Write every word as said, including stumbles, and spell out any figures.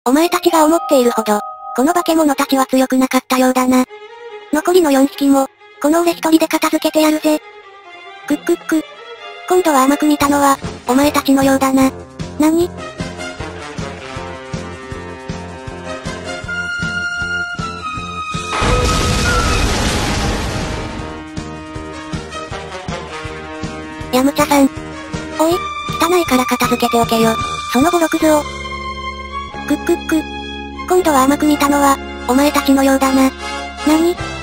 お前たちが思っているほど、この化け物たちは強くなかったようだな。残りのよんひきも、この俺一人で片付けてやるぜ。くっくっく。今度は甘く見たのは、お前たちのようだな。何？ヤムチャさん。おい、汚いから片付けておけよ。そのボロクズを。くっくっく。今度は甘く見たのは、お前たちのようだな。何？